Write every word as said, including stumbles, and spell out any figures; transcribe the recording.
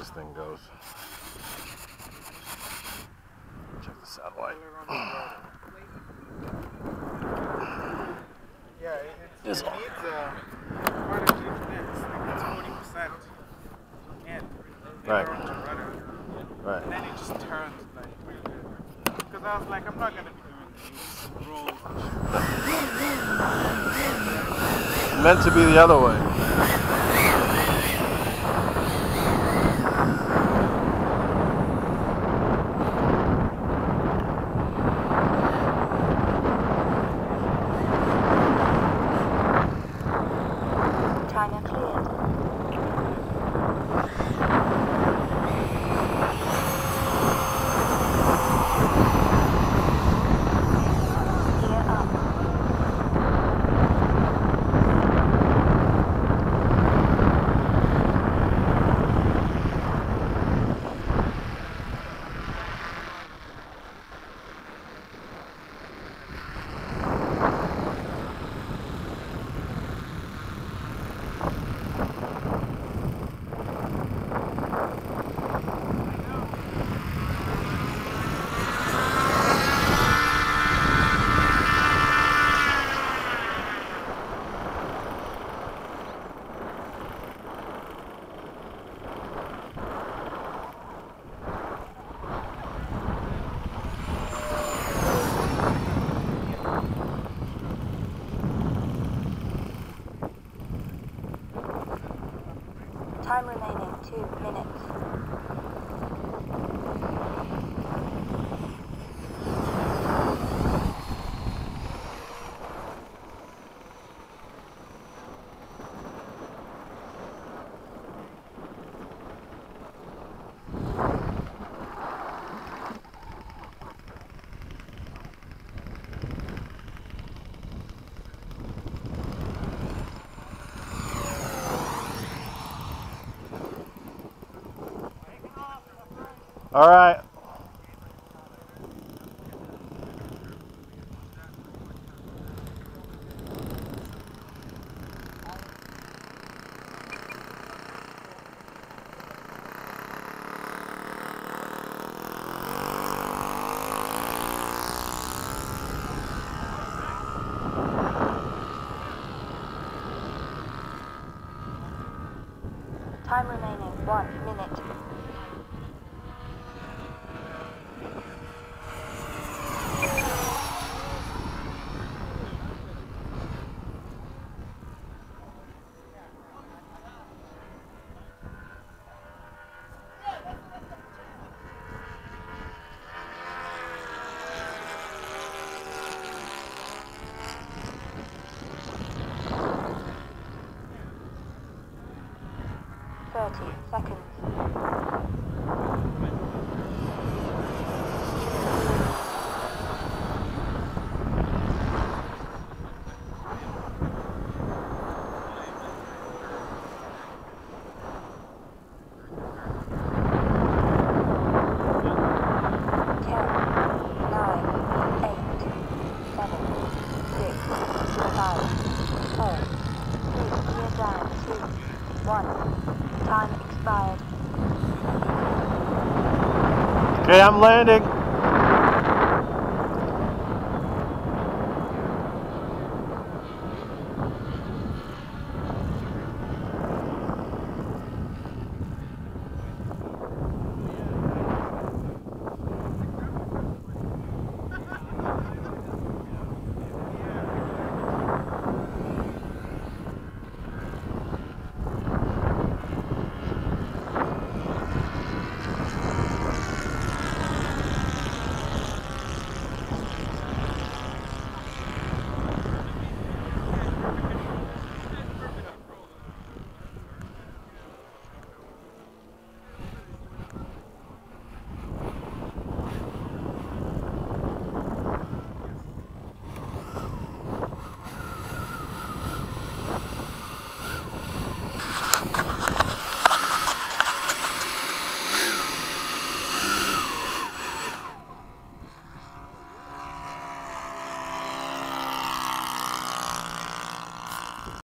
this thing goes. Check the satellite. Yeah, it, it, It's it needs a part of G P S. It's forty percent in. Right. Rudder. Right. And then it just turns like really good. Because I was like, I'm not going to be doing these rolls. Meant to be the other way. Time remaining two minutes. All right. Time remaining one minute. Thirty seconds. Okay, I'm landing.